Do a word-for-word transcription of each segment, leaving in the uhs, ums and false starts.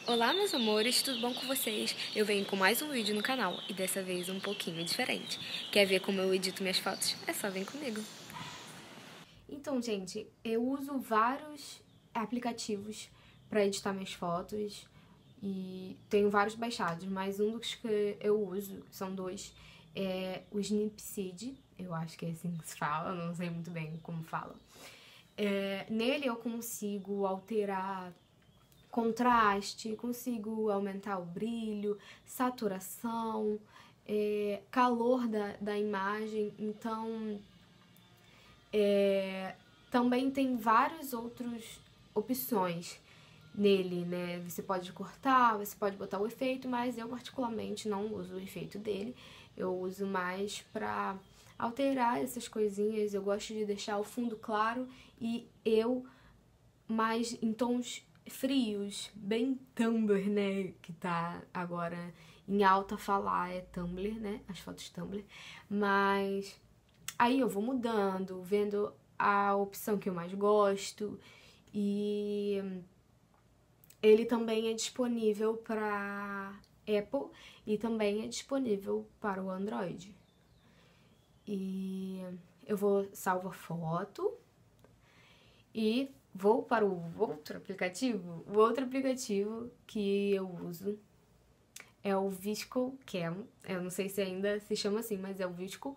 Olá meus amores, tudo bom com vocês? Eu venho com mais um vídeo no canal e dessa vez um pouquinho diferente. Quer ver como eu edito minhas fotos? É só vir comigo. Então, gente, eu uso vários aplicativos para editar minhas fotos e tenho vários baixados, mas um dos que eu uso, são dois, é o Snipseed, eu acho que é assim que se fala, não sei muito bem como fala. É, nele eu consigo alterar contraste, consigo aumentar o brilho, saturação, é, calor da, da imagem, então é, também tem várias outras opções nele, né? Você pode cortar, você pode botar o efeito, mas eu particularmente não uso o efeito dele, eu uso mais pra alterar essas coisinhas, eu gosto de deixar o fundo claro e eu mais em tons frios, bem Tumblr, né, que tá agora em alta falar, é Tumblr, né, as fotos Tumblr, mas aí eu vou mudando, vendo a opção que eu mais gosto, e ele também é disponível para Apple e também é disponível para o Android. E eu vou salvar foto e vou para o outro aplicativo. O outro aplicativo que eu uso é o VSCO Cam. Eu não sei se ainda se chama assim, mas é o VSCO.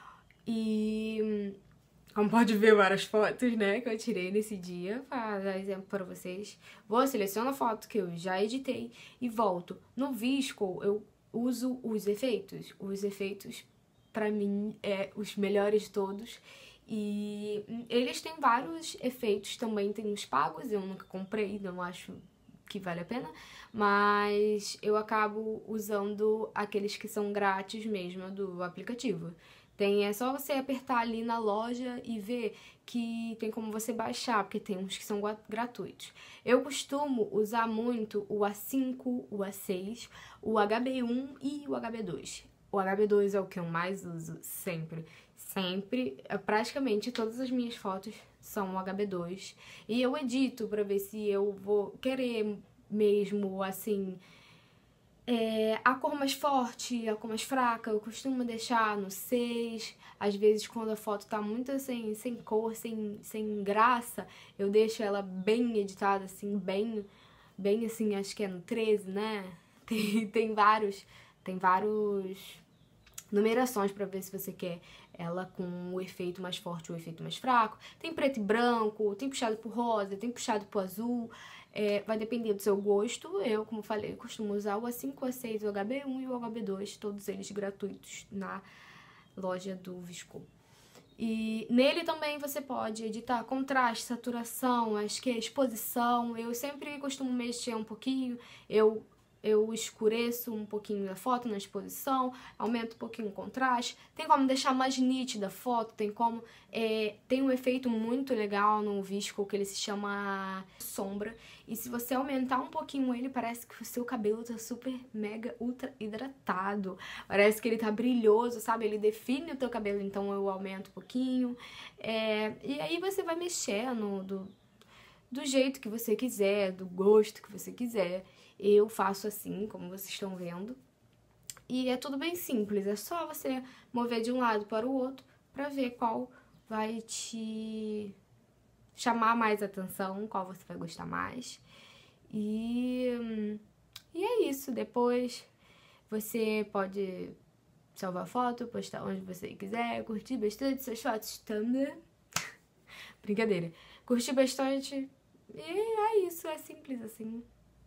E como pode ver várias fotos, né, que eu tirei nesse dia, para dar exemplo para vocês. Vou, seleciono a foto que eu já editei e volto. No VSCO eu uso os efeitos. Os efeitos, para mim, é os melhores de todos. E eles têm vários efeitos também, tem uns pagos, eu nunca comprei, não acho que vale a pena, mas eu acabo usando aqueles que são grátis mesmo do aplicativo. Tem, é só você apertar ali na loja e ver que tem como você baixar, porque tem uns que são gratuitos. Eu costumo usar muito o A cinco, o A seis, o H B um e o H B dois. O H B dois é o que eu mais uso sempre. Sempre, praticamente todas as minhas fotos são o H B dois. E eu edito pra ver se eu vou querer mesmo, assim, é, a cor mais forte, a cor mais fraca. Eu costumo deixar no seis. Às vezes, quando a foto tá muito sem, sem cor, sem, sem graça, eu deixo ela bem editada, assim, bem, bem assim, acho que é no treze, né? Tem, tem vários, tem vários numerações pra ver se você quer ela com o efeito mais forte ou o efeito mais fraco. Tem preto e branco, tem puxado pro rosa, tem puxado pro azul. É, vai depender do seu gosto. Eu, como falei, costumo usar o A cinco, o A seis, o H B um e o H B dois, todos eles gratuitos na loja do VSCO. E nele também você pode editar contraste, saturação, acho que é exposição. Eu sempre costumo mexer um pouquinho. Eu eu escureço um pouquinho a foto na exposição, aumento um pouquinho o contraste, tem como deixar mais nítida a foto, tem como... É, tem um efeito muito legal no VSCO que ele se chama sombra, e se você aumentar um pouquinho ele, parece que o seu cabelo tá super, mega, ultra hidratado, parece que ele tá brilhoso, sabe? Ele define o teu cabelo, então eu aumento um pouquinho, é, e aí você vai mexendo do, do jeito que você quiser, do gosto que você quiser. Eu faço assim, como vocês estão vendo. E é tudo bem simples, é só você mover de um lado para o outro para ver qual vai te chamar mais atenção, qual você vai gostar mais. E, e é isso, depois você pode salvar foto, postar onde você quiser, curtir bastante suas fotos também. Brincadeira. Curtir bastante e é isso, é simples assim.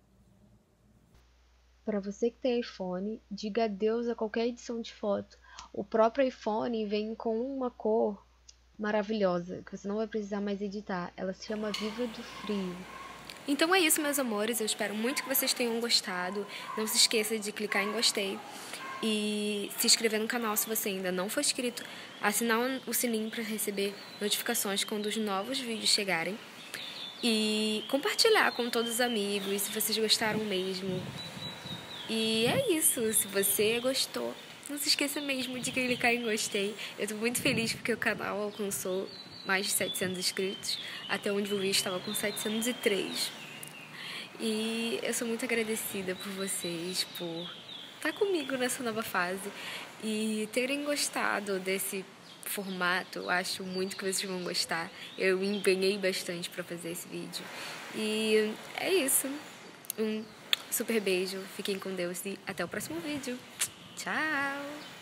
Para você que tem iPhone, diga adeus a qualquer edição de foto. O próprio iPhone vem com uma cor maravilhosa, que você não vai precisar mais editar. Ela se chama Viva do Frio. Então é isso, meus amores. Eu espero muito que vocês tenham gostado. Não se esqueça de clicar em gostei e se inscrever no canal se você ainda não for inscrito. Assinar o sininho para receber notificações quando os novos vídeos chegarem. E compartilhar com todos os amigos, se vocês gostaram mesmo. E é isso, se você gostou, não se esqueça mesmo de clicar em gostei. Eu tô muito feliz porque o canal alcançou mais de setecentos inscritos, até onde eu vi estava com setecentos e três. E eu sou muito agradecida por vocês, por estar comigo nessa nova fase e terem gostado desse formato. Acho muito que vocês vão gostar. Eu me empenhei bastante para fazer esse vídeo. E é isso. Um super beijo, fiquem com Deus e até o próximo vídeo. Tchau!